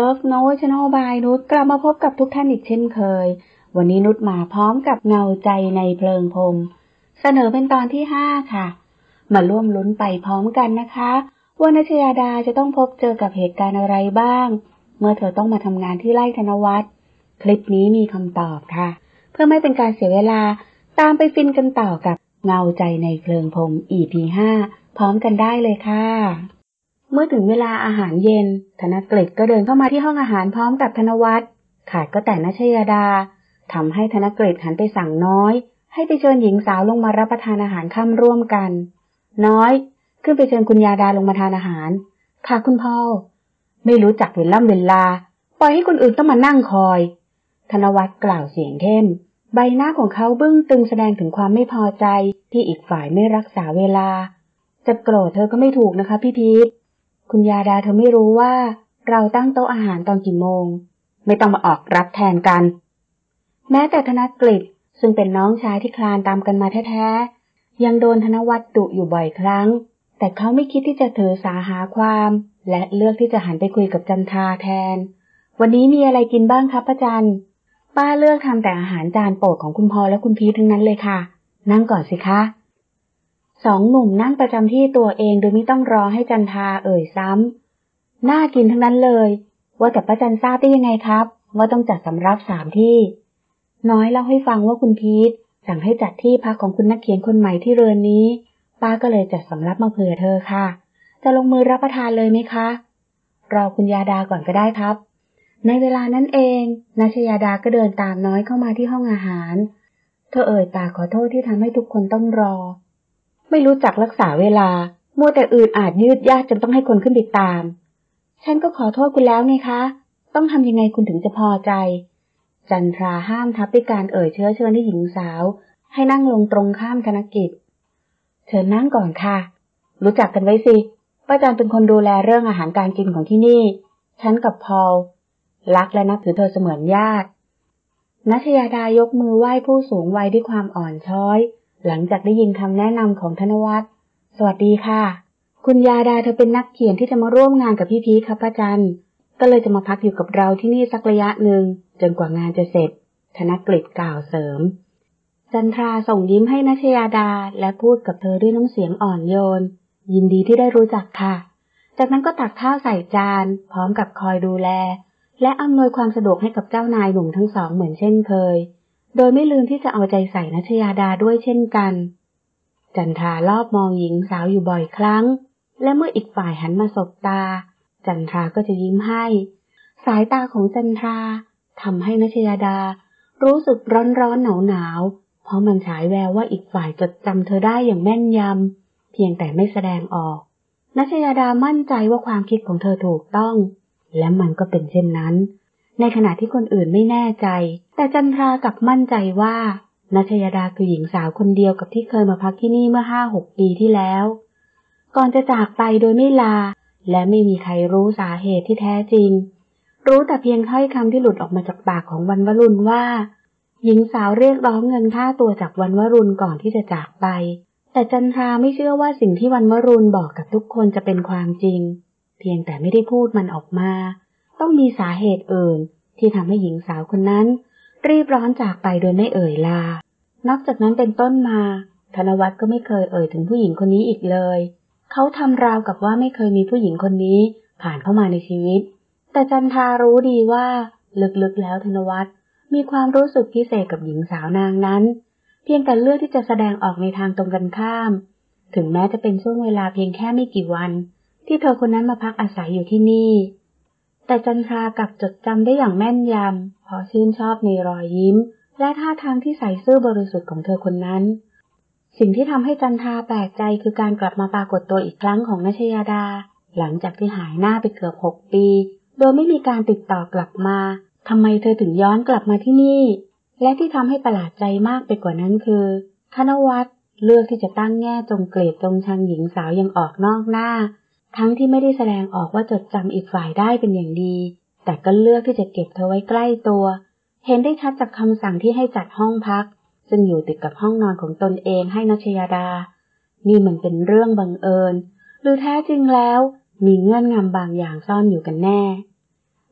Love Note Channel by นุชกลับมาพบกับทุกท่านอีกเช่นเคยวันนี้นุชมาพร้อมกับเงาใจในเพลิงพรมเสนอเป็นตอนที่5ค่ะมาร่วมลุ้นไปพร้อมกันนะคะว่านัชยาดาจะต้องพบเจอกับเหตุการณ์อะไรบ้างเมื่อเธอต้องมาทำงานที่ไร่ธนวัฒน์คลิปนี้มีคำตอบค่ะเพื่อไม่เป็นการเสียเวลาตามไปฟินกันต่อกับเงาใจในเพลิงพรม EP 5พร้อมกันได้เลยค่ะเมื่อถึงเวลาอาหารเย็นธนกฤษก็เดินเข้ามาที่ห้องอาหารพร้อมกับธนวัฒน์ขาดก็แต่นัชยาดาทำให้ธนกฤษหันไปสั่งน้อยให้ไปเชิญหญิงสาวลงมารับประทานอาหารค่ำร่วมกันน้อยขึ้นไปเชิญคุณยาดาลงมาทานอาหารค่ะคุณพ่อไม่รู้จักเวลาปล่อยให้คนอื่นต้องมานั่งคอยธนวัฒน์กล่าวเสียงเข้มใบหน้าของเขาบึ้งตึงแสดงถึงความไม่พอใจที่อีกฝ่ายไม่รักษาเวลาจะโกรธเธอก็ไม่ถูกนะคะพี่พีทคุณยาดาเธอไม่รู้ว่าเราตั้งโต๊ะอาหารตอนกี่โมงไม่ต้องมาออกรับแทนกันแม้แต่ธนกฤษซึ่งเป็นน้องชายที่คลานตามกันมาแท้ๆยังโดนธนวัฒน์ดุอยู่บ่อยครั้งแต่เขาไม่คิดที่จะถือสาหาความและเลือกที่จะหันไปคุยกับจันทราแทนวันนี้มีอะไรกินบ้างครับป้าจันป้าเลือกทำแต่อาหารจานโปรดของคุณพ่อและคุณพีททั้งนั้นเลยค่ะนั่งก่อนสิคะสองหนุ่มนั่งประจำที่ตัวเองโดยไม่ต้องรอให้จันทราเอ่ยซ้ำน่ากินทั้งนั้นเลยว่าแต่ป้าจันทราบได้ยังไงครับว่าต้องจัดสำรับ3ที่น้อยเล่าให้ฟังว่าคุณพีทสั่งให้จัดที่พักของคุณนักเขียนคนใหม่ที่เรือนนี้ป้าก็เลยจัดสำรับมาเผื่อเธอค่ะจะลงมือรับประทานเลยไหมคะรอคุณยาดาก่อนก็ได้ครับในเวลานั้นเองนัชยาดาก็เดินตามน้อยเข้ามาที่ห้องอาหารเธอเอ่ยปากขอโทษที่ทำให้ทุกคนต้องรอไม่รู้จักรักษาเวลามัวแต่อื่นอาจยืดยาดจนต้องให้คนขึ้นไปตามฉันก็ขอโทษคุณแล้วไงคะต้องทำยังไงคุณถึงจะพอใจจันทราห้ามทับด้วยการเอ่ยเชิญให้หญิงสาวให้นั่งลงตรงข้ามธนกิจเชิญนั่งก่อนค่ะรู้จักกันไว้สิป้าจันเป็นคนดูแลเรื่องอาหารการกินของที่นี่ฉันกับพอลรักและนับถือเธอเสมือนญาตินัชยาดายกมือไหว้ผู้สูงวัยด้วยความอ่อนช้อยหลังจากได้ยินคำแนะนำของธนวัฒน์สวัสดีค่ะคุณยาดาเธอเป็นนักเขียนที่จะมาร่วมงานกับพี่พีทครับป้าจันก็เลยจะมาพักอยู่กับเราที่นี่สักระยะหนึ่งจนกว่างานจะเสร็จธนกฤษกล่าวเสริมจันทราส่งยิ้มให้นัชยาดาและพูดกับเธอด้วยน้ำเสียงอ่อนโยนยินดีที่ได้รู้จักค่ะจากนั้นก็ตักข้าวใส่จานพร้อมกับคอยดูแลและอำนวยความสะดวกให้กับเจ้านายหนุ่มทั้งสองเหมือนเช่นเคยโดยไม่ลืมที่จะเอาใจใส่นัชยาดาด้วยเช่นกันจันทรารอบมองหญิงสาวอยู่บ่อยครั้งและเมื่ออีกฝ่ายหันมาสบตาจันทราก็จะยิ้มให้สายตาของจันทราทำให้นัชยาดารู้สึกร้อนหนาวเพราะมันฉายแววว่าอีกฝ่ายจดจำเธอได้อย่างแม่นยำเพียงแต่ไม่แสดงออกนัชยาดามั่นใจว่าความคิดของเธอถูกต้องและมันก็เป็นเช่นนั้นในขณะที่คนอื่นไม่แน่ใจแต่จันทรากลับมั่นใจว่านัชยาดาคือหญิงสาวคนเดียวกับที่เคยมาพักที่นี่เมื่อ 5-6 ปีที่แล้วก่อนจะจากไปโดยไม่ลาและไม่มีใครรู้สาเหตุที่แท้จริงรู้แต่เพียงถ้อยคำที่หลุดออกมาจากปากของวรรณวรุณว่าหญิงสาวเรียกร้องเงินค่าตัวจากวรรณวรุณก่อนที่จะจากไปแต่จันทราไม่เชื่อว่าสิ่งที่วรรณวรุณบอกกับทุกคนจะเป็นความจริงเพียงแต่ไม่ได้พูดมันออกมาต้องมีสาเหตุอื่นที่ทำให้หญิงสาวคนนั้นรีบร้อนจากไปโดยไม่เอ่ยลานอกจากนั้นเป็นต้นมาธนวัฒน์ก็ไม่เคยเอ่ยถึงผู้หญิงคนนี้อีกเลยเขาทำราวกับว่าไม่เคยมีผู้หญิงคนนี้ผ่านเข้ามาในชีวิตแต่จันทรารู้ดีว่าลึกๆแล้วธนวัฒน์มีความรู้สึกพิเศษกับหญิงสาวนางนั้นเพียงแต่เลือกที่จะแสดงออกในทางตรงกันข้ามถึงแม้จะเป็นช่วงเวลาเพียงแค่ไม่กี่วันที่เธอคนนั้นมาพักอาศัยอยู่ที่นี่แต่จันทรากลับจดจำได้อย่างแม่นยำเพราะชื่นชอบในรอยยิ้มและท่าทางที่ใสซื่อบริสุทธิ์ของเธอคนนั้นสิ่งที่ทำให้จันทราแปลกใจคือการกลับมาปรากฏตัวอีกครั้งของนัชยาดาหลังจากที่หายหน้าไปเกือบ6 ปีโดยไม่มีการติดต่อกลับมาทำไมเธอถึงย้อนกลับมาที่นี่และที่ทำให้ประหลาดใจมากไปกว่านั้นคือธนวัฒน์เลือกที่จะตั้งแง่จงเกลียดจงชังหญิงสาวยังออกนอกหน้าทั้งที่ไม่ได้แสดงออกว่าจดจำอีกฝ่ายได้เป็นอย่างดีแต่ก็เลือกที่จะเก็บเธอไว้ใกล้ตัวเห็นได้ชัดจากคำสั่งที่ให้จัดห้องพักซึ่งอยู่ติดกับห้องนอนของตนเองให้นัชยาดานี่มันเป็นเรื่องบังเอิญหรือแท้จริงแล้วมีเงื่อนงำบางอย่างซ่อนอยู่กันแน่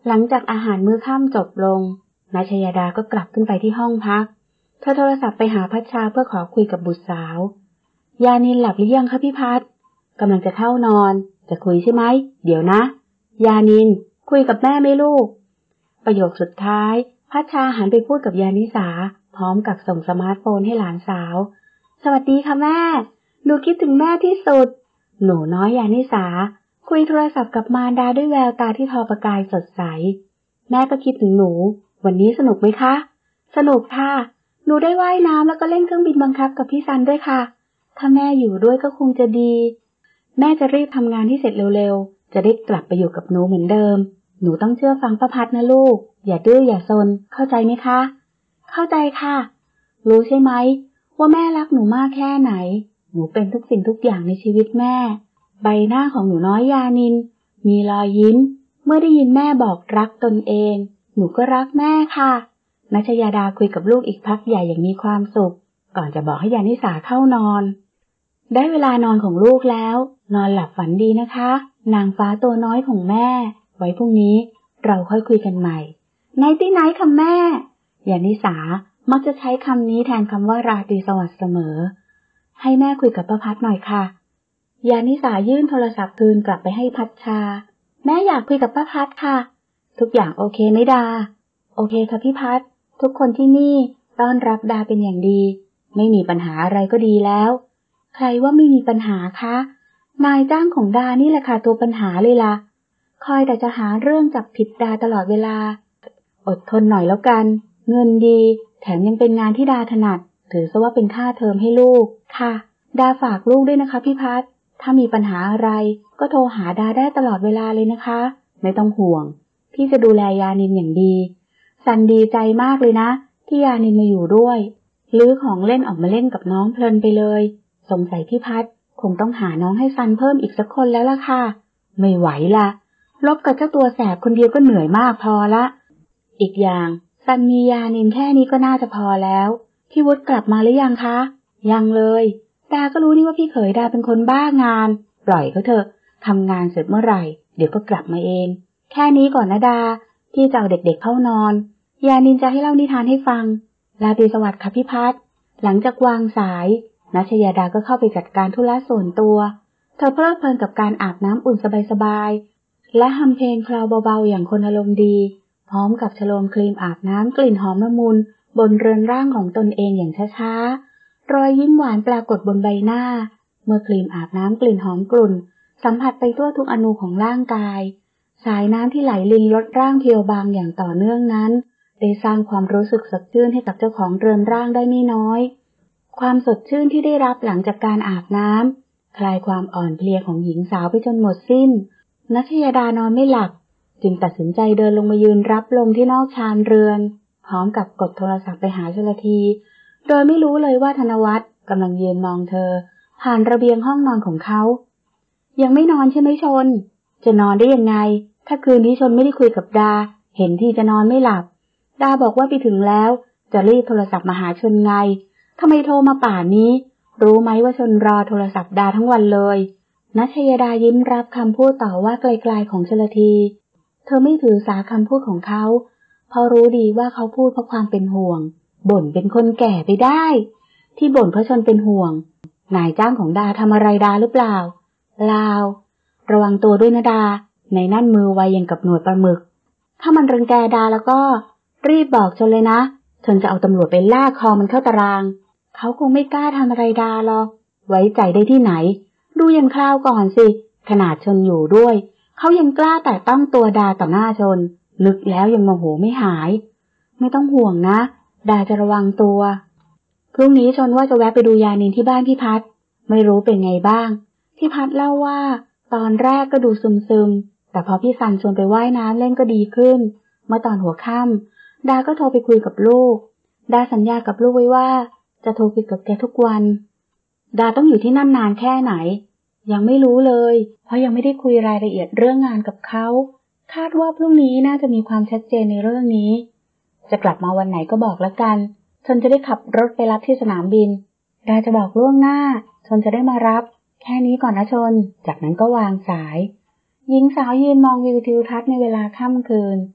หลังจากอาหารมื้อค่ำจบลงนชยดาก็กลับขึ้นไปที่ห้องพักเธอโทรศัพท์ไปหาพัชชาเพื่อขอคุยกับบุตรสาวยานินหลับหรือยังคะพี่พัดกำลังจะเข้านอนจะคุยใช่ไหมเดี๋ยวนะยานินคุยกับแม่ไหมลูกประโยคสุดท้ายพัชชาหันไปพูดกับยานิสาพร้อมกับส่งสมาร์ทโฟนให้หลานสาวสวัสดีค่ะแม่หนูคิดถึงแม่ที่สุดหนูน้อยยานิสาคุยโทรศัพท์กับมารดาด้วยแววตาที่ทอประกายสดใสแม่ก็คิดถึงหนูวันนี้สนุกไหมคะสนุกค่ะหนูได้ว่ายน้ำแล้วก็เล่นเครื่องบินบังคับกับพี่ซันด้วยค่ะถ้าแม่อยู่ด้วยก็คงจะดีแม่จะรีบทำงานให้เสร็จเร็วๆจะได้กลับไปอยู่กับหนูเหมือนเดิมหนูต้องเชื่อฟังป้าพัดนะลูกอย่าดื้ออย่าซนเข้าใจไหมคะเข้าใจค่ะรู้ใช่ไหมว่าแม่รักหนูมากแค่ไหนหนูเป็นทุกสิ่งทุกอย่างในชีวิตแม่ใบหน้าของหนูน้อยยานินมีรอยยิ้มเมื่อได้ยินแม่บอกรักตนเองหนูก็รักแม่ค่ะณชยดาคุยกับลูกอีกพักใหญ่อย่างมีความสุขก่อนจะบอกให้ยานิสาเข้านอนได้เวลานอนของลูกแล้วนอนหลับฝันดีนะคะนางฟ้าตัวน้อยของแม่ไว้พรุ่งนี้เราค่อยคุยกันใหม่ไนตี้ไนท์ค่ะแม่ยานิสามักจะใช้คำนี้แทนคำว่าราตรีสวัสดิ์เสมอให้แม่คุยกับป้าพัดหน่อยค่ะยานิสายื่นโทรศัพท์คืนกลับไปให้พัชชาแม่อยากคุยกับป้าพัดค่ะทุกอย่างโอเคไหมดาโอเคค่ะพี่พัดทุกคนที่นี่ต้อนรับดาเป็นอย่างดีไม่มีปัญหาอะไรก็ดีแล้วใครว่าไม่มีปัญหาคะนายจ้างของดานี่แหละค่ะตัวปัญหาเลยล่ะคอยแต่จะหาเรื่องจับผิดดาตลอดเวลาอดทนหน่อยแล้วกันเงินดีแถมยังเป็นงานที่ดาถนัดถือซะว่าเป็นค่าเทอมให้ลูกค่ะดาฝากลูกด้วยนะคะพี่พัดถ้ามีปัญหาอะไรก็โทรหาดาได้ตลอดเวลาเลยนะคะไม่ต้องห่วงพี่จะดูแลยานินอย่างดีซันดีใจมากเลยนะที่ยานินมาอยู่ด้วยลื้อของเล่นออกมาเล่นกับน้องเพลินไปเลยสงสัยพี่พัดคงต้องหาน้องให้ซันเพิ่มอีกสักคนแล้วล่ะค่ะไม่ไหวละลบกับเจ้าตัวแสบคนเดียวก็เหนื่อยมากพอละอีกอย่างซันมียานินแค่นี้ก็น่าจะพอแล้วพี่วุฒิกลับมาหรือยังคะยังเลยดาก็รู้นี่ว่าพี่เขยดาเป็นคนบ้างานปล่อยเขาเถอะทำงานเสร็จเมื่อไหร่เดี๋ยวก็กลับมาเองแค่นี้ก่อนนะดาพี่จะเอาเด็กๆเข้านอนยานินจะให้เล่านิทานให้ฟังราตรีสวัสดิ์ค่ะพี่พัดหลังจากวางสายณชยดาก็เข้าไปจัดการธุระส่วนตัวเธอเพลิดเพลินกับการอาบน้ำอุ่นสบายๆและฮัมเพลงคลาวเบาๆอย่างคนอารมณ์ดีพร้อมกับฉโลมครีมอาบน้ำกลิ่นหอมละมุนบนเรือนร่างของตนเองอย่างช้าๆรอยยิ้มหวานปรากฏบนใบหน้าเมื่อครีมอาบน้ำกลิ่นหอมกลุ่นสัมผัสไปทั่วทุกอนูของร่างกายสายน้ำที่ไหลลินลดร่างเพียวบางอย่างต่อเนื่องนั้นได้สร้างความรู้สึกสดชื่นให้กับเจ้าของเรือนร่างได้ไม่น้อยความสดชื่นที่ได้รับหลังจากการอาบน้ำคลายความอ่อนเพลียของหญิงสาวไปจนหมดสิ้นณชยดานอนไม่หลับจึงตัดสินใจเดินลงมายืนรับลมที่นอกชานเรือนพร้อมกับกดโทรศัพท์ไปหาชลธีโดยไม่รู้เลยว่าธนวัฒน์กำลังยืนมองเธอผ่านระเบียงห้องนอนของเขายังไม่นอนใช่ไหมชนจะนอนได้ยังไงถ้าคืนนี้ชนไม่ได้คุยกับดาเห็นที่จะนอนไม่หลับดาบอกว่าไปถึงแล้วจะรีบโทรศัพท์มาหาชนไงทำไมโทรมาป่านนี้รู้ไหมว่าชนรอโทรศัพท์ดาทั้งวันเลยณชยดายิ้มรับคำพูดต่อว่าไกลๆของชลธีเธอไม่ถือสาคำพูดของเขาเพราะรู้ดีว่าเขาพูดเพราะความเป็นห่วงบ่นเป็นคนแก่ไปได้ที่บ่นเพราะชนเป็นห่วงนายจ้างของดาทำอะไรดาหรือเปล่าลาวระวังตัวด้วยนะดาในนั่นมือไวอย่างกับหนวดปลาหมึกถ้ามันรังแกดาแล้วก็รีบบอกชนเลยนะชนจะเอาตำรวจไปลากคอมันเข้าตารางเขาคงไม่กล้าทำอะไรดาหรอกไว้ใจได้ที่ไหนดูยังคราวก่อนสิขนาดชนอยู่ด้วยเขายังกล้าแต่ต้องตัวดาต่อหน้าชนนึกแล้วยังโมโหไม่หายไม่ต้องห่วงนะดาจะระวังตัวพรุ่งนี้ชนว่าจะแวะไปดูยานินที่บ้านพี่พัดไม่รู้เป็นไงบ้างพี่พัดเล่าว่าตอนแรกก็ดูซึมๆแต่พอพี่ซันชวนไปว่ายน้ำเล่นก็ดีขึ้นเมื่อตอนหัวค่ำดาก็โทรไปคุยกับลูกดาสัญญากับลูกไว้ว่าจะโทรคุยกับแกทุกวันดาต้องอยู่ที่นั่นนานแค่ไหนยังไม่รู้เลยเพราะยังไม่ได้คุยรายละเอียดเรื่องงานกับเขาคาดว่าพรุ่งนี้น่าจะมีความชัดเจนในเรื่องนี้จะกลับมาวันไหนก็บอกแล้วกันชนจะได้ขับรถไปรับที่สนามบินดาจะบอกล่วงหน้าชนจะได้มารับแค่นี้ก่อนนะชนจากนั้นก็วางสายหญิงสาวยืนมองวิวทิวทัศน์ในเวลาค่ำคืน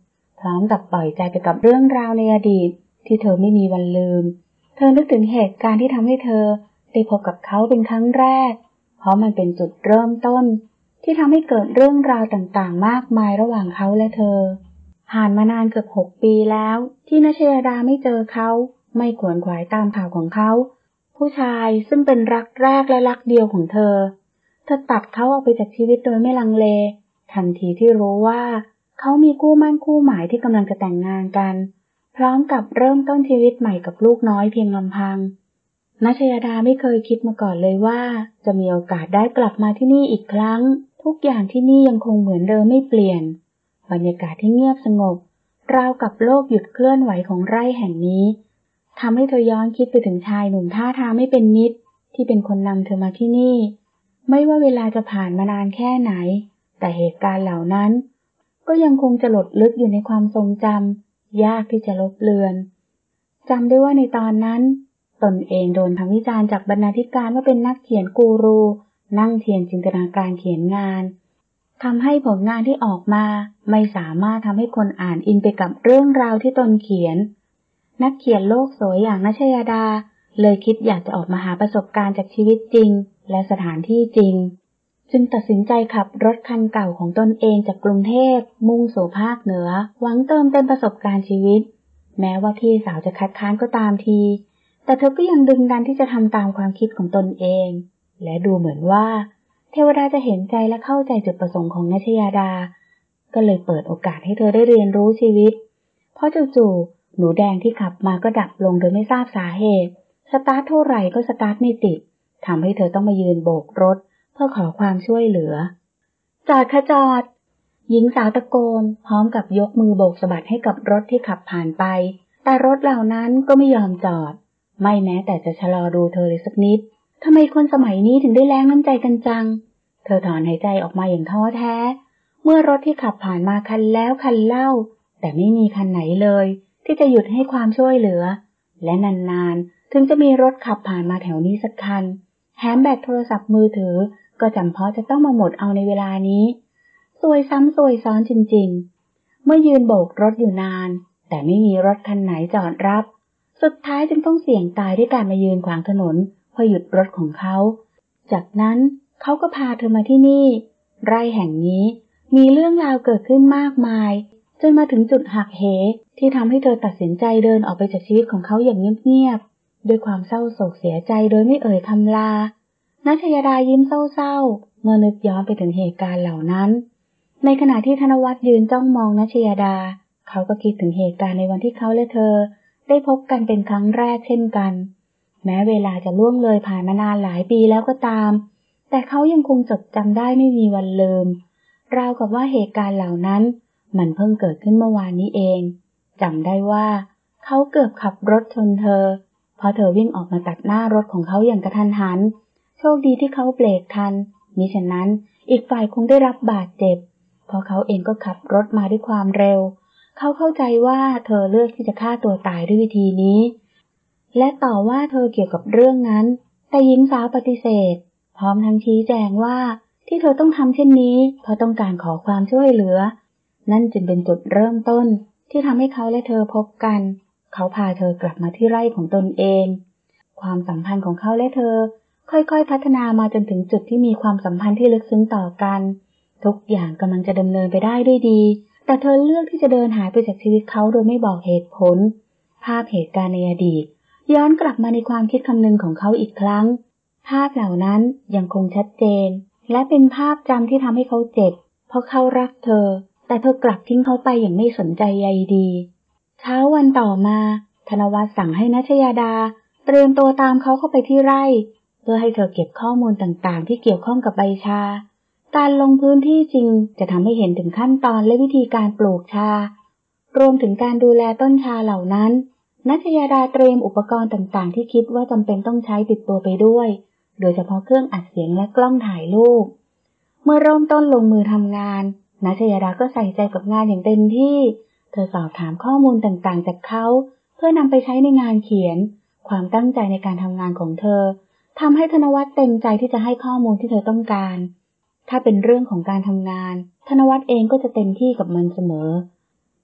พร้อมกับปล่อยใจไปกับเรื่องราวในอดีตที่เธอไม่มีวันลืมเธอนึกถึงเหตุการณ์ที่ทำให้เธอได้พบกับเขาเป็นครั้งแรกเพราะมันเป็นจุดเริ่มต้นที่ทำให้เกิดเรื่องราวต่างๆมากมายระหว่างเขาและเธอผ่านมานานเกือบ6 ปีแล้วที่ณชยดาไม่เจอเขาไม่ขวนขวายตามข่าวของเขาผู้ชายซึ่งเป็นรักแรกและรักเดียวของเธอตัดเขาออกไปจากชีวิตโดยไม่ลังเลทันทีที่รู้ว่าเขามีคู่มั่นคู่หมายที่กำลังจะแต่งงานกันพร้อมกับเริ่มต้นชีวิตใหม่กับลูกน้อยเพียงลำพังณชยดาไม่เคยคิดมาก่อนเลยว่าจะมีโอกาสได้กลับมาที่นี่อีกครั้งทุกอย่างที่นี่ยังคงเหมือนเดิมไม่เปลี่ยนบรรยากาศที่เงียบสงบราวกับโลกหยุดเคลื่อนไหวของไร่แห่งนี้ทำให้เธอย้อนคิดไปถึงชายหนุ่มท่าทางไม่เป็นมิตรที่เป็นคนนำเธอมาที่นี่ไม่ว่าเวลาจะผ่านมานานแค่ไหนแต่เหตุการณ์เหล่านั้นก็ยังคงจะหลดลึกอยู่ในความทรงจำยากที่จะลบเลือนจำได้ว่าในตอนนั้นตนเองโดนทำวิจารณ์จากบรรณาธิการว่าเป็นนักเขียนกูรูนั่งเทียนจินตนาการเขียนงานทำให้ผลงานที่ออกมาไม่สามารถทำให้คนอ่านอินไปกับเรื่องราวที่ตนเขียนนักเขียนโลกสวยอย่างณชยดาเลยคิดอยากจะออกมาหาประสบการณ์จากชีวิตจริงและสถานที่จริงจึงตัดสินใจขับรถคันเก่าของตนเองจากกรุงเทพมุ่งสู่ภาคเหนือหวังเติมเต็มประสบการณ์ชีวิตแม้ว่าพี่สาวจะคัดค้านก็ตามทีแต่เธอก็ยังดึงดันที่จะทำตามความคิดของตนเองและดูเหมือนว่าเทวดาจะเห็นใจและเข้าใจจุดประสงค์ของณชยดาก็เลยเปิดโอกาสให้เธอได้เรียนรู้ชีวิตเพราะจู่ๆหนูแดงที่ขับมาก็ดับลงโดยไม่ทราบสาเหตุสตาร์ทเท่าไหร่ก็สตาร์ทไม่ติดทำให้เธอต้องมายืนโบกรถเพื่อขอความช่วยเหลือจอดค่ะจอดหญิงสาวตะโกนพร้อมกับยกมือโบกสะบัดให้กับรถที่ขับผ่านไปแต่รถเหล่านั้นก็ไม่ยอมจอดไม่แม้แต่จะชะลอดูเธอเลยสักนิดทำไมคนสมัยนี้ถึงได้แรงน้ำใจกันจังเธอถอนหายใจออกมาอย่างท้อแท้เมื่อรถที่ขับผ่านมาคันแล้วคันเล่าแต่ไม่มีคันไหนเลยที่จะหยุดให้ความช่วยเหลือและนานๆถึงจะมีรถขับผ่านมาแถวนี้สักคันแถมแบตโทรศัพท์มือถือก็จำเพาะจะต้องมาหมดเอาในเวลานี้ซวยซ้ำซวยซ้อนจริงๆเมื่อยืนโบกรถอยู่นานแต่ไม่มีรถคันไหนจอดรับสุดท้ายจึงต้องเสี่ยงตายด้วยการมายืนขวางถนนเพื่อหยุดรถของเขาจากนั้นเขาก็พาเธอมาที่นี่ไร่แห่งนี้มีเรื่องราวเกิดขึ้นมากมายจนมาถึงจุดหักเหที่ทำให้เธอตัดสินใจเดินออกไปจากชีวิตของเขาอย่างเงียบๆด้วยความเศร้าโศกเสียใจโดยไม่เอ่ยคำลาณชยดายิ้มเศร้าๆเมื่อนึกย้อนไปถึงเหตุการณ์เหล่านั้นในขณะที่ธนวัฒน์ยืนจ้องมองณชยดาเขาก็คิดถึงเหตุการณ์ในวันที่เขาและเธอได้พบกันเป็นครั้งแรกเช่นกันแม้เวลาจะล่วงเลยผ่านมานานหลายปีแล้วก็ตามแต่เขายังคงจดจำได้ไม่มีวันลืมราวกับว่าเหตุการณ์เหล่านั้นมันเพิ่งเกิดขึ้นเมื่อวานนี้เองจำได้ว่าเขาเกือบขับรถชนเธอเพราะเธอวิ่งออกมาตัดหน้ารถของเขาอย่างกระทันหันโชคดีที่เขาเบรกทันมิฉะนั้นอีกฝ่ายคงได้รับบาดเจ็บเพราะเขาเองก็ขับรถมาด้วยความเร็วเขาเข้าใจว่าเธอเลือกที่จะฆ่าตัวตายด้วยวิธีนี้และต่อว่าเธอเกี่ยวกับเรื่องนั้นแต่หญิงสาวปฏิเสธพร้อมทั้งชี้แจงว่าที่เธอต้องทำเช่นนี้เพราะต้องการขอความช่วยเหลือนั่นจึงเป็นจุดเริ่มต้นที่ทำให้เขาและเธอพบกันเขาพาเธอกลับมาที่ไร่ของตนเองความสัมพันธ์ของเขาและเธอค่อยๆพัฒนามาจนถึงจุดที่มีความสัมพันธ์ที่ลึกซึ้งต่อกันทุกอย่างกำลังจะดำเนินไปได้ด้วยดีแต่เธอเลือกที่จะเดินหายไปจากชีวิตเขาโดยไม่บอกเหตุผลภาพเหตุการณ์ในอดีตย้อนกลับมาในความคิดคำนึงของเขาอีกครั้งภาพเหล่านั้นยังคงชัดเจนและเป็นภาพจำที่ทำให้เขาเจ็บเพราะเขารักเธอแต่เธอกลับทิ้งเขาไปอย่างไม่สนใจใยดีเช้าวันต่อมาธนวัฒน์สั่งให้ณชยดาเตรียมตัวตามเขาเข้าไปที่ไร่เพื่อให้เธอเก็บข้อมูลต่างๆที่เกี่ยวข้องกับใบชาการลงพื้นที่จริงจะทำให้เห็นถึงขั้นตอนและวิธีการปลูกชารวมถึงการดูแลต้นชาเหล่านั้นณชยดาเตรียมอุปกรณ์ต่างๆที่คิดว่าจำเป็นต้องใช้ติดตัวไปด้วยโดยเฉพาะเครื่องอัดเสียงและกล้องถ่ายรูปเมื่อเริ่มต้นลงมือทำงานณชยดาก็ใส่ใจกับงานอย่างเต็มที่เธอสอบถามข้อมูลต่างๆจากเขาเพื่อนำไปใช้ในงานเขียนความตั้งใจในการทำงานของเธอทำให้ธนวัฒน์เต็มใจที่จะให้ข้อมูลที่เธอต้องการถ้าเป็นเรื่องของการทำงานธนวัฒน์เองก็จะเต็มที่กับมันเสมอ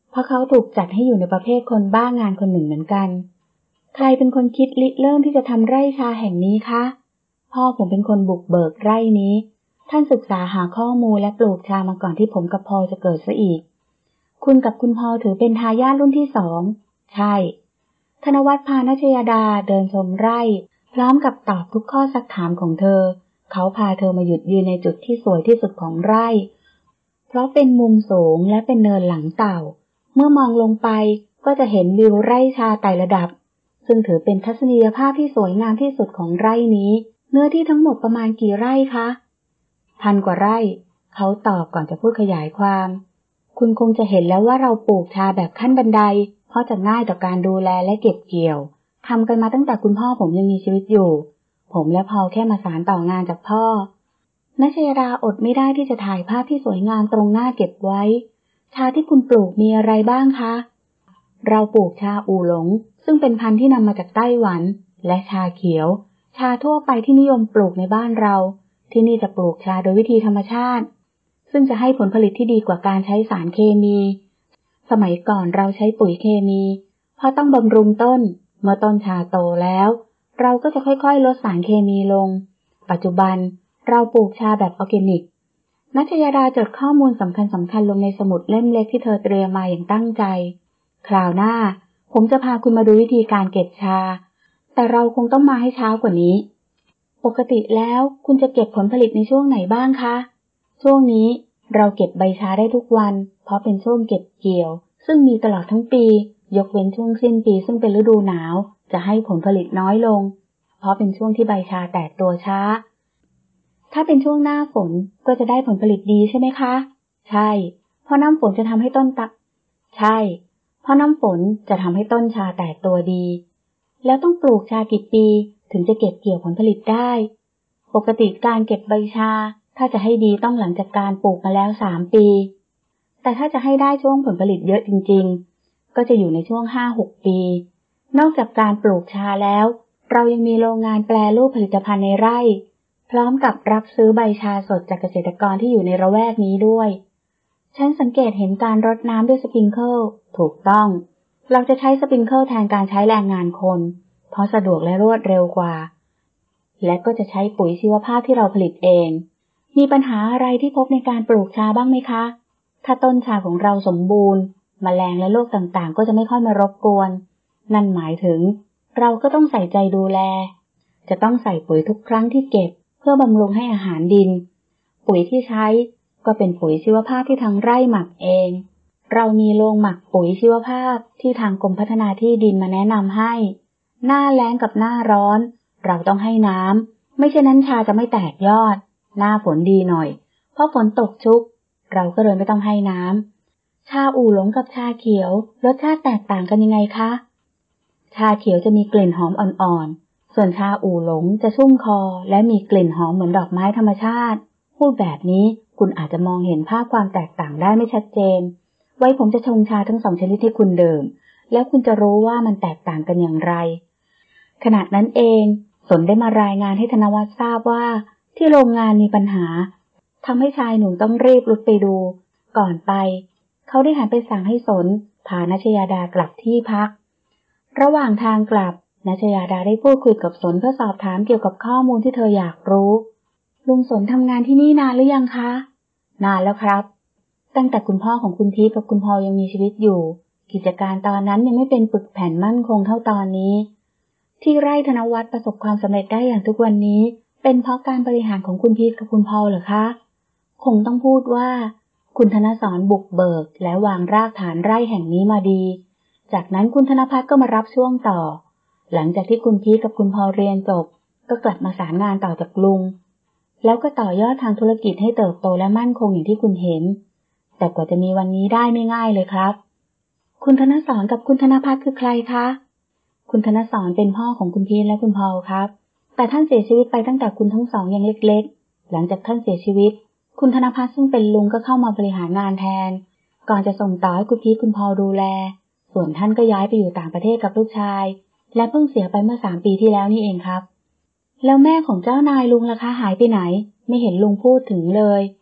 เพราะเขาถูกจัดให้อยู่ในประเภทคนบ้างานคนหนึ่งเหมือนกันใครเป็นคนคิดริเริ่มที่จะทำไร่ชาแห่งนี้คะพ่อผมเป็นคนบุกเบิกไร่นี้ท่านศึกษาหาข้อมูลและปลูกชามาก่อนที่ผมกับพอลจะเกิดซะอีกคุณกับคุณพอลถือเป็นทายาทรุ่นที่2ใช่ธนวัฒน์พานัชยาดาเดินชมไร่พร้อมกับตอบทุกข้อซักถามของเธอเขาพาเธอมาหยุดยืนในจุดที่สวยที่สุดของไร่เพราะเป็นมุมสูงและเป็นเนินหลังเต่าเมื่อมองลงไปก็จะเห็นวิวไร่ชาไต่ระดับซึ่งถือเป็นทัศนียภาพที่สวยงามที่สุดของไร่นี้เนื้อที่ทั้งหมดประมาณกี่ไร่คะ1,000 กว่าไร่เขาตอบก่อนจะพูดขยายความคุณคงจะเห็นแล้วว่าเราปลูกชาแบบขั้นบันไดเพราะจะง่ายต่อการดูแลและเก็บเกี่ยวทำกันมาตั้งแต่คุณพ่อผมยังมีชีวิตอยู่ผมและพอลแค่มาสานต่องานจากพ่อนัชยดาอดไม่ได้ที่จะถ่ายภาพที่สวยงามตรงหน้าเก็บไว้ชาที่คุณปลูกมีอะไรบ้างคะเราปลูกชาอู่หลงซึ่งเป็นพันธุ์ที่นำมาจากไต้หวันและชาเขียวชาทั่วไปที่นิยมปลูกในบ้านเราที่นี่จะปลูกชาโดยวิธีธรรมชาติซึ่งจะให้ผลผลิตที่ดีกว่าการใช้สารเคมีสมัยก่อนเราใช้ปุ๋ยเคมีเพราะต้องบำรุงต้นเมื่อต้นชาโตแล้วเราก็จะค่อยๆลดสารเคมีลงปัจจุบันเราปลูกชาแบบออร์แกนิกนัชยาดาจดข้อมูลสำคัญลงในสมุดเล่มเล็กที่เธอเตรียมมาอย่างตั้งใจคราวหน้าผมจะพาคุณมาดูวิธีการเก็บชาแต่เราคงต้องมาให้เช้ากว่านี้ปกติแล้วคุณจะเก็บผลผลิตในช่วงไหนบ้างคะช่วงนี้เราเก็บใบชาได้ทุกวันเพราะเป็นช่วงเก็บเกี่ยวซึ่งมีตลอดทั้งปียกเว้นช่วงสิ้นปีซึ่งเป็นฤดูหนาวจะให้ผลผลิตน้อยลงเพราะเป็นช่วงที่ใบชาแตกตัวช้าถ้าเป็นช่วงหน้าฝนก็จะได้ผลผลิตดีใช่ไหมคะใช่เพราะน้ำฝนจะทำให้ต้นใช่เพราะน้ำฝนจะทำให้ต้นชาแตกตัวดีแล้วต้องปลูกชากี่ปีถึงจะเก็บเกี่ยวผลผลิตได้ปกติการเก็บใบชาถ้าจะให้ดีต้องหลังจากการปลูกมาแล้ว3 ปีแต่ถ้าจะให้ได้ช่วงผลผลิตเยอะจริงๆก็จะอยู่ในช่วง 5-6 ปีนอกจากการปลูกชาแล้วเรายังมีโรงงานแปรรูปผลิตภัณฑ์ในไร่พร้อมกับรับซื้อใบชาสดจากเกษตรกรที่อยู่ในละแวกนี้ด้วยฉันสังเกตเห็นการรดน้ำด้วยสปริงเกิลถูกต้องเราจะใช้สปริงเกิลแทนการใช้แรงงานคนเพราะสะดวกและรวดเร็วกว่าและก็จะใช้ปุ๋ยชีวภาพที่เราผลิตเองมีปัญหาอะไรที่พบในการปลูกชาบ้างไหมคะถ้าต้นชาของเราสมบูรณ์แมลงและโรคต่างๆก็จะไม่ค่อยมารบกวนนั่นหมายถึงเราก็ต้องใส่ใจดูแลจะต้องใส่ปุ๋ยทุกครั้งที่เก็บเพื่อบำรุงให้อาหารดินปุ๋ยที่ใช้ก็เป็นปุ๋ยชีวภาพที่ทางไร่หมักเองเรามีโรงหมักปุ๋ยชีวภาพที่ทางกรมพัฒนาที่ดินมาแนะนำให้หน้าแล้งกับหน้าร้อนเราต้องให้น้ำไม่เช่นนั้นชาจะไม่แตกยอดหน้าฝนดีหน่อยเพราะฝนตกชุกเราก็เลยไม่ต้องให้น้ำชาอู่หลงกับชาเขียวรสชาติแตกต่างกันยังไงคะชาเขียวจะมีกลิ่นหอมอ่อนๆส่วนชาอู่หลงจะชุ่มคอและมีกลิ่นหอมเหมือนดอกไม้ธรรมชาติพูดแบบนี้คุณอาจจะมองเห็นภาพความแตกต่างได้ไม่ชัดเจนไว้ผมจะชงชาทั้ง2 ชนิดให้คุณดื่มแล้วคุณจะรู้ว่ามันแตกต่างกันอย่างไรขณะนั้นเองสนได้มารายงานให้ธนวัฒน์ทราบว่าที่โรงงานมีปัญหาทำให้ชายหนุ่มต้องรีบรุดไปดูก่อนไปเขาได้หันไปสั่งให้สนพานัชยาดากลับที่พักระหว่างทางกลับนัชยาดาได้พูดคุยกับสนเพื่อสอบถามเกี่ยวกับข้อมูลที่เธออยากรู้ลุงสนทำงานที่นี่นานหรือยังคะนานแล้วครับตั้งแต่คุณพ่อของคุณทิพย์กับคุณพอลยังมีชีวิตอยู่กิจการตอนนั้นยังไม่เป็นปึกแผ่นมั่นคงเท่าตอนนี้ที่ไร่ธนวัฒน์ประสบความสำเร็จได้อย่างทุกวันนี้เป็นเพราะการบริหารของคุณทิพย์กับคุณพอลเหรอคะคงต้องพูดว่าคุณธนสรบุกเบิกและวางรากฐานไร่แห่งนี้มาดีจากนั้นคุณธนภัทรก็มารับช่วงต่อหลังจากที่คุณทิพย์กับคุณพอลเรียนจบก็กลับมาสานงานต่อจากลุงแล้วก็ต่อยอดทางธุรกิจให้เติบโตและมั่นคงอย่างที่คุณเห็นแต่กว่าจะมีวันนี้ได้ไม่ง่ายเลยครับคุณธนสรกับคุณธนภัทรคือใครคะคุณธนสรเป็นพ่อของคุณพีทและคุณพอลครับแต่ท่านเสียชีวิตไปตั้งแต่คุณทั้งสองยังเล็กๆหลังจากท่านเสียชีวิตคุณธนภัทรซึ่งเป็นลุงก็เข้ามาบริหารงานแทนก่อนจะส่งต่อให้คุณพีทคุณพอลดูแลส่วนท่านก็ย้ายไปอยู่ต่างประเทศกับลูกชายและเพิ่งเสียไปเมื่อ3 ปีที่แล้วนี่เองครับแล้วแม่ของเจ้านายลุงล่ะคะหายไปไหนไม่เห็นลุงพูดถึงเลย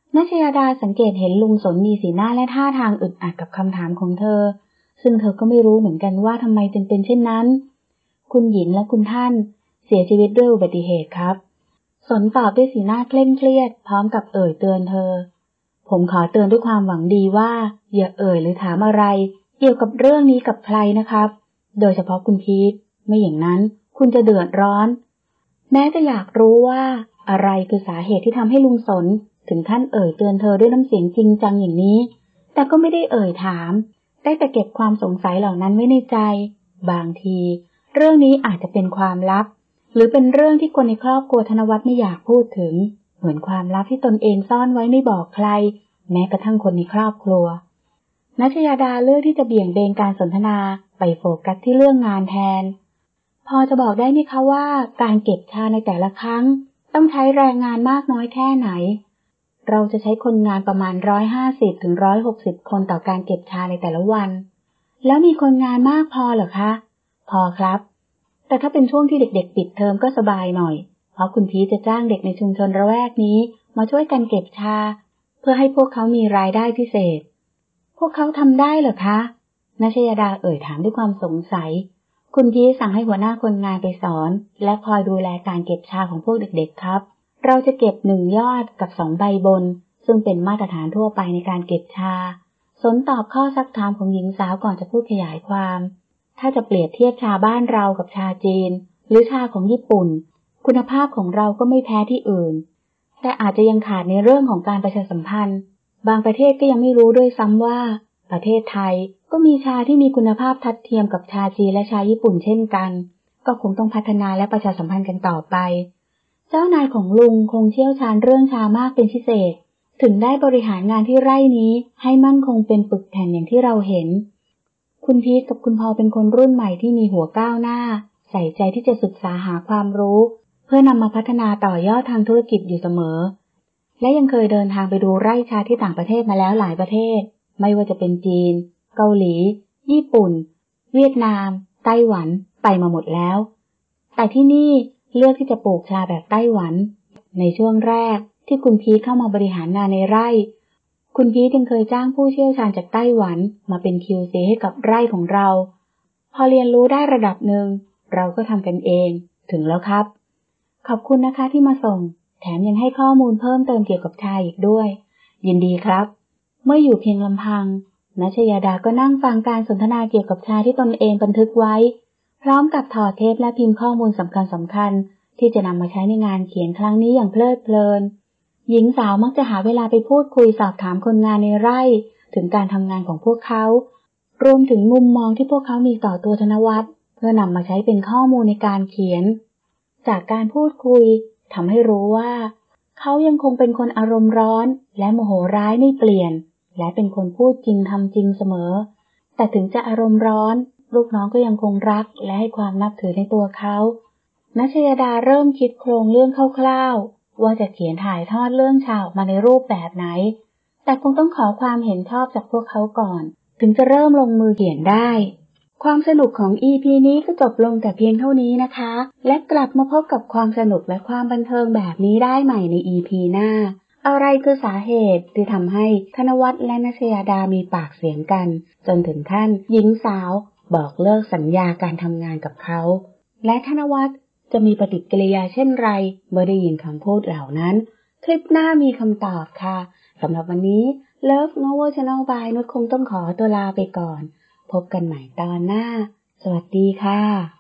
นัชยาดาสังเกตเห็นลุงสนมีสีหน้าและท่าทางอึดอัดกับคำถามของเธอซึ่งเธอก็ไม่รู้เหมือนกันว่าทำไมจึงเป็นเช่นนั้นคุณหญิงและคุณท่านเสียชีวิตด้วยอุบัติเหตุครับสนตอบด้วยสีหน้าเคร่งเครียดพร้อมกับเอ่ยเตือนเธอผมขอเตือนด้วยความหวังดีว่าอย่าเอ่ยหรือถามอะไรเกี่ยวกับเรื่องนี้กับใครนะครับโดยเฉพาะคุณพีทไม่อย่างนั้นคุณจะเดือดร้อนแม้จะอยากรู้ว่าอะไรคือสาเหตุที่ทำให้ลุงสนถึงขั้นเอ่ยเตือนเธอด้วยน้ำเสียงจริงจังอย่างนี้แต่ก็ไม่ได้เอ่ยถามได้แต่เก็บความสงสัยเหล่านั้นไว้ในใจบางทีเรื่องนี้อาจจะเป็นความลับหรือเป็นเรื่องที่คนในครอบครัวธนวัฒน์ไม่อยากพูดถึงเหมือนความลับที่ตนเองซ่อนไว้ไม่บอกใครแม้กระทั่งคนในครอบครัวนัชยาดาเลือกที่จะเบี่ยงเบนการสนทนาไปโฟกัสที่เรื่องงานแทนพอจะบอกได้ไหมคะว่าการเก็บชาในแต่ละครั้งต้องใช้แรงงานมากน้อยแค่ไหนเราจะใช้คนงานประมาณ150 ถึง 160 คนต่อการเก็บชาในแต่ละวันแล้วมีคนงานมากพอเหรอคะพอครับแต่ถ้าเป็นช่วงที่เด็กๆปิดเทอมก็สบายหน่อยเพราะคุณพีชจะจ้างเด็กในชุมชนละแวกนี้มาช่วยกันเก็บชาเพื่อให้พวกเขามีรายได้พิเศษพวกเขาทำได้เหรอคะนัชยาดาเอ่ยถามด้วยความสงสัยคุณพีชสั่งให้หัวหน้าคนงานไปสอนและคอยดูแลการเก็บชาของพวกเด็กๆครับเราจะเก็บ1 ยอดกับ2 ใบบนซึ่งเป็นมาตรฐานทั่วไปในการเก็บชาสนตอบข้อซักถามของหญิงสาวก่อนจะพูดขยายความถ้าจะเปรียบเทียบชาบ้านเรากับชาจีนหรือชาของญี่ปุ่นคุณภาพของเราก็ไม่แพ้ที่อื่นแต่อาจจะยังขาดในเรื่องของการประชาสัมพันธ์บางประเทศก็ยังไม่รู้ด้วยซ้ำว่าประเทศไทยก็มีชาที่มีคุณภาพทัดเทียมกับชาจีนและชาญี่ปุ่นเช่นกันก็คงต้องพัฒนาและประชาสัมพันธ์กันต่อไปเจ้านายของลุงคงเชี่ยวชาญเรื่องชามากเป็นพิเศษถึงได้บริหารงานที่ไร่นี้ให้มั่นคงเป็นปึกแผ่นอย่างที่เราเห็นคุณพีทกับคุณพอเป็นคนรุ่นใหม่ที่มีหัวก้าวหน้าใส่ใจที่จะศึกษาหาความรู้เพื่อนำมาพัฒนาต่อยอดทางธุรกิจอยู่เสมอและยังเคยเดินทางไปดูไร่ชาที่ต่างประเทศมาแล้วหลายประเทศไม่ว่าจะเป็นจีนเกาหลีญี่ปุ่นเวียดนามไต้หวันไปมาหมดแล้วแต่ที่นี่เลือกที่จะปลูกชาแบบไต้หวันในช่วงแรกที่คุณพีทเข้ามาบริหารงานในไร่คุณพีทยังเคยจ้างผู้เชี่ยวชาญจากไต้หวันมาเป็น QC ให้กับไร่ของเราพอเรียนรู้ได้ระดับหนึ่งเราก็ทำกันเองถึงแล้วครับขอบคุณนะคะที่มาส่งแถมยังให้ข้อมูลเพิ่มเติมเกี่ยวกับชาอีกด้วยยินดีครับเมื่ออยู่เพียงลำพังนัชยาดาก็นั่งฟังการสนทนาเกี่ยวกับชาที่ตนเองบันทึกไว้พร้อมกับถอดเทปและพิมพ์ข้อมูลสำคัญที่จะนำมาใช้ในงานเขียนครั้งนี้อย่างเพลิดเพลินหญิงสาวมักจะหาเวลาไปพูดคุยสอบถามคนงานในไร่ถึงการทำงานของพวกเขารวมถึงมุมมองที่พวกเขามีต่อตัวธนวัฒน์เพื่อนำมาใช้เป็นข้อมูลในการเขียนจากการพูดคุยทำให้รู้ว่าเขายังคงเป็นคนอารมณ์ร้อนและโมโหร้ายไม่เปลี่ยนและเป็นคนพูดจริงทำจริงเสมอแต่ถึงจะอารมณ์ร้อนลูกน้องก็ยังคงรักและให้ความนับถือในตัวเขานัชยาดาเริ่มคิดโครงเรื่องคร่าวๆว่าจะเขียนถ่ายทอดเรื่องชาออกมาในรูปแบบไหนแต่คงต้องขอความเห็นชอบจากพวกเขาก่อนถึงจะเริ่มลงมือเขียนได้ความสนุกของ EP นี้ก็จบลงแต่เพียงเท่านี้นะคะและกลับมาพบกับความสนุกและความบันเทิงแบบนี้ได้ใหม่ใน EP หน้าอะไรคือสาเหตุที่ทำให้ธนวัฒน์และนัชยาดามีปากเสียงกันจนถึงขั้นหญิงสาวบอกเลิกสัญญาการทำงานกับเขาและธนวัฒน์จะมีปฏิกิริยาเช่นไรเมื่อได้ยินคำพูดเหล่านั้นคลิปหน้ามีคำตอบค่ะสำหรับวันนี้ Love Novel Channel by นุชคงต้องขอตัวลาไปก่อนพบกันใหม่ตอนหน้าสวัสดีค่ะ